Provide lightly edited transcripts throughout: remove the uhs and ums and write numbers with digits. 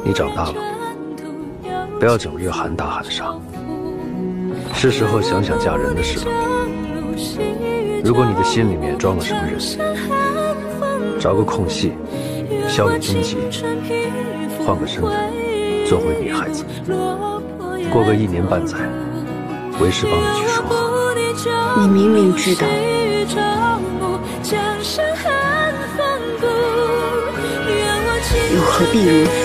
你长大了，不要9月喊打喊杀，是时候想想嫁人的事了。如果你的心里面装了什么人，找个空隙，消了荆棘，换个身份，做回女孩子，过个1年半载，为师帮你去说和。 你明明知道，又何必如此？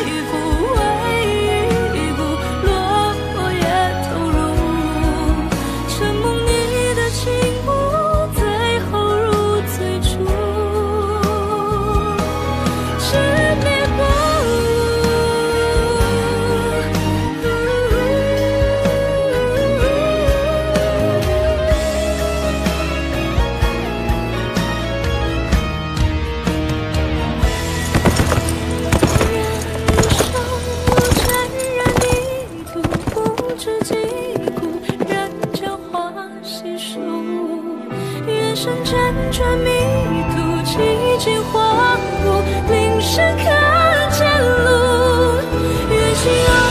辗转迷途，几经荒芜，临时可见路，远行。